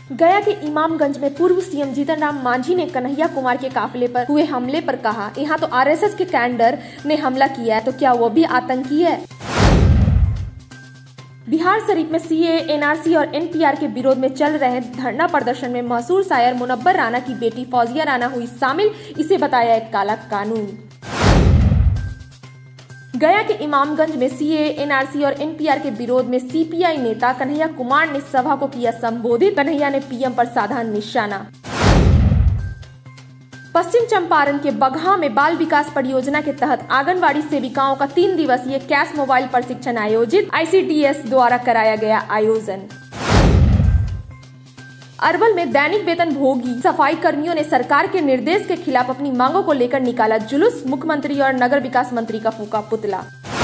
गया के इमामगंज में पूर्व सीएम जीतन राम मांझी ने कन्हैया कुमार के काफिले पर हुए हमले पर कहा, यहाँ तो आरएसएस के कैडर ने हमला किया है तो क्या वो भी आतंकी है। बिहार शरीफ में सीएए, एनआरसी और एनपीआर के विरोध में चल रहे धरना प्रदर्शन में मशहूर शायर मुनव्वर राना की बेटी फौजिया राना हुई शामिल, इसे बताया एक काला कानून। गया के इमामगंज में सीएए, एनआरसी और एनपीआर के विरोध में सीपीआई नेता कन्हैया कुमार ने सभा को किया संबोधित। कन्हैया ने पीएम पर साधा निशाना। पश्चिम चंपारण के बगहा में बाल विकास परियोजना के तहत आंगनवाड़ी सेविकाओं का 3 दिवसीय कैश मोबाइल प्रशिक्षण आयोजित, आईसीडीएस द्वारा कराया गया आयोजन। अरवल में दैनिक वेतन भोगी सफाई कर्मियों ने सरकार के निर्देश के खिलाफ अपनी मांगों को लेकर निकाला जुलूस। मुख्यमंत्री और नगर विकास मंत्री का फूका पुतला।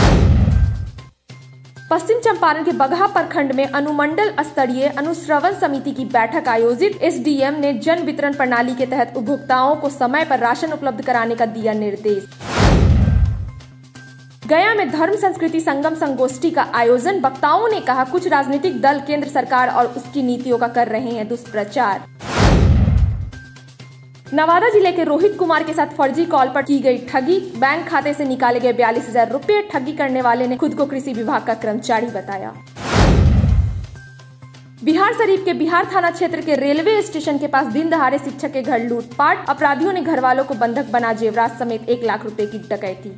पश्चिम चंपारण के बगहा प्रखंड में अनुमंडल स्तरीय अनुश्रवण समिति की बैठक आयोजित। एसडीएम ने जन वितरण प्रणाली के तहत उपभोक्ताओं को समय पर राशन उपलब्ध कराने का दिया निर्देश। गया में धर्म संस्कृति संगम संगोष्ठी का आयोजन। वक्ताओं ने कहा, कुछ राजनीतिक दल केंद्र सरकार और उसकी नीतियों का कर रहे हैं दुष्प्रचार। नवादा जिले के रोहित कुमार के साथ फर्जी कॉल पर की गई ठगी। बैंक खाते से निकाले गए 42,000 रुपए। ठगी करने वाले ने खुद को कृषि विभाग का कर्मचारी बताया। बिहार शरीफ के बिहार थाना क्षेत्र के रेलवे स्टेशन के पास दिन दहाड़े शिक्षक के घर लूटपाट। अपराधियों ने घर वालों को बंधक बना जेवरात समेत 1 लाख रुपए की डकैती।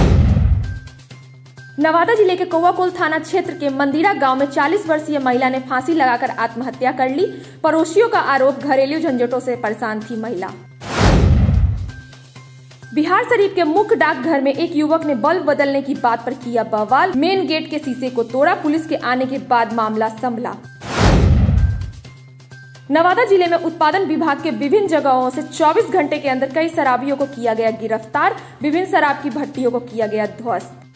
नवादा जिले के कौवाकोल थाना क्षेत्र के मंदिरा गांव में 40 वर्षीय महिला ने फांसी लगाकर आत्महत्या कर ली। पड़ोसियों का आरोप, घरेलू झंझटों से परेशान थी महिला। बिहार शरीफ के मुख्य डाकघर में एक युवक ने बल्ब बदलने की बात पर किया बवाल। मेन गेट के शीशे को तोड़ा। पुलिस के आने के बाद मामला संभला। नवादा जिले में उत्पादन विभाग के विभिन्न जगहों से 24 घंटे के अंदर कई शराबियों को किया गया गिरफ्तार। विभिन्न शराब की भट्टियों को किया गया ध्वस्त।